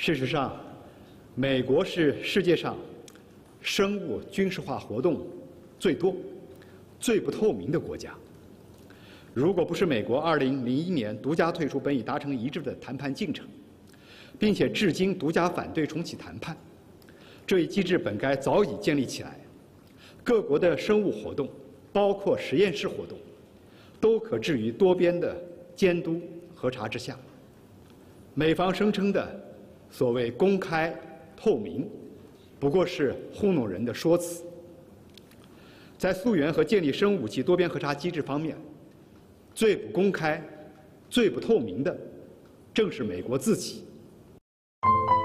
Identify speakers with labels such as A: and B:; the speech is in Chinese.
A: 事实上，美国是世界上生物军事化活动最多、最不透明的国家。如果不是美国2001年独家退出本已达成一致的谈判进程，并且至今独家反对重启谈判，这一机制本该早已建立起来。各国的生物活动，包括实验室活动，都可置于多边的监督核查之下。美方声称的所谓公开透明，不过是糊弄人的说辞。在溯源和建立生物武器多边核查机制方面，最不公开、最不透明的，正是美国自己。